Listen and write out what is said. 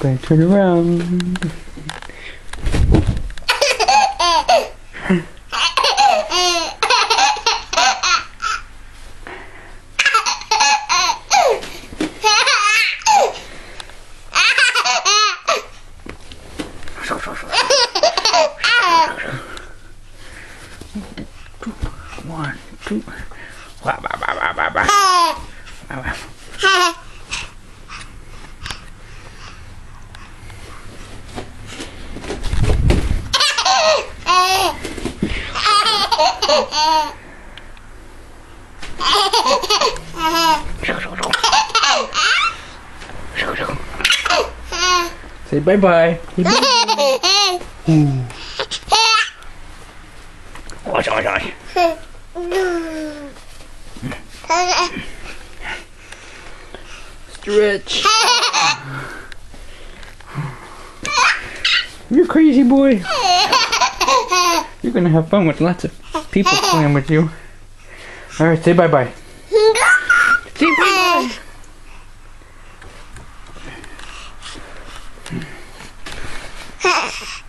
Better turn around. One, two. Wow, wow, wow, wow, wow, wow. Wow, wow. Say bye-bye. Stretch. You're crazy, boy. You're gonna have fun with lots of people playing with you. Alright, say bye-bye. Say bye-bye.